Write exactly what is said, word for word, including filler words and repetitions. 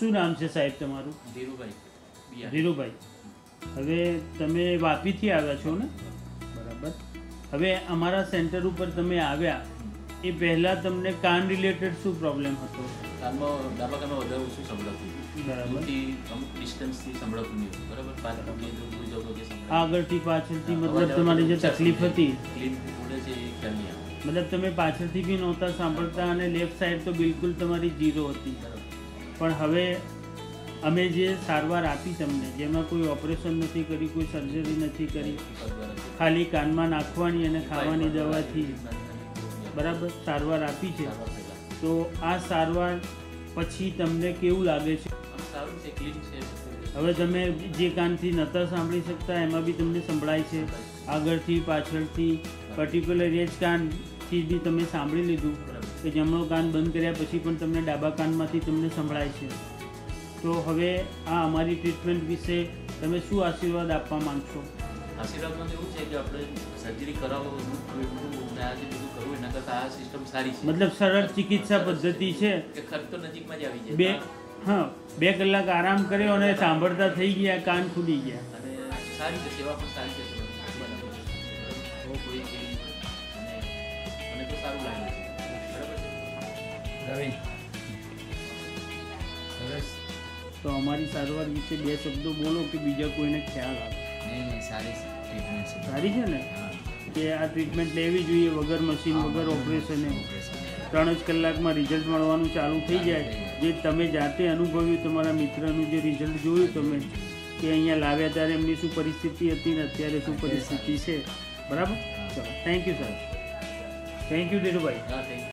શું નામ છે સાહેબ તમારું? ધીરુભાઈ. ધીરુભાઈ. હવે તમે વાપીથી આવ્યા છો ને? બરાબર. હવે અમારા સેન્ટર ઉપર તમે આવ્યા એ પહેલાં તમને કાન રિલેટેડ શું પ્રોબ્લેમ હતો? કાનમાં ડાબા કાનમાં વધારે ઓછું સંભળાતું. બરાબર. અમુક ડિસ્ટન્સથી સંભળાતું નહીં. બરાબર. પાછળ દૂર જવું કે સંભળાય. આગળથી પાછળથી મતલબ તમારી જે તકલીફ હતી ક્લીન ઉડે છે એ ખ્યાલ નહીં આવે. મતલબ તમે પાછળથી બી નહોતા સાંભળતા અને લેફ્ટ સાઈડ તો બિલકુલ તમારી જીરો હતી. પણ હવે અમે જે સારવાર આપી તમને, જેમાં કોઈ ઓપરેશન નથી કરી, કોઈ સર્જરી નથી કરી, ખાલી કાનમાં નાખવાની અને ખાવાની દવાથી બરાબર સારવાર આપી છે, તો આ સારવાર પછી તમને કેવું લાગે છે? સારું છે, ક્લીન છે. હવે તમે જે કાનથી નહોતા સાંભળી શકતા એમાં બી તમને સંભળાય છે, આગળથી પાછળથી પર્ટિક્યુલર એ જ કાનથી બી તમે સાંભળી લીધું કે જમણો કાન બંધ કર્યા પછી પણ તમને ડાબા કાનમાંથી તમને સંભળાય છે. તો હવે આ અમારી ટ્રીટમેન્ટ વિશે તમે શું આશીર્વાદ આપવા માંગશો? આશીર્વાદમાં એવું છે કે આપણે સર્જરી કરાવો આ જે બધું કરવું એના કરતાં આ સિસ્ટમ સારી છે. મતલબ સરળ ચિકિત્સા પદ્ધતિ છે કે ખર્ચ તો નજીકમાં જ આવી જાય. બે હા બે કલાક આરામ કર્યો અને સાંભળતા થઈ ગયા, કાન ખુલી ગયા. અને સારી છે, સેવા પણ સારી છે. કોઈ અને મને તો સારું લાગે છે. બરાબર છે રવિ. સરસ. તો અમારી સારવાર વિશે બે શબ્દો બોલો કે બીજા કોઈને ખ્યાલ આવે. નહીં નહીં સારી ટ્રીટમેન્ટ છે. સારી છે ને? કે આ ટ્રીટમેન્ટ લેવી જોઈએ વગર મશીન વગર ઓપરેશને. ત્રણ જ કલાકમાં રિઝલ્ટ મળવાનું ચાલુ થઈ જાય. જે તમે જાતે અનુભવ્યું, તમારા મિત્રનું જે રિઝલ્ટ જોયું તમે કે અહીંયા લાવ્યા ત્યારે એમની શું પરિસ્થિતિ હતી ને અત્યારે શું પરિસ્થિતિ છે. બરાબર. ચલો, thank you sir. Thank you Dhirubhai.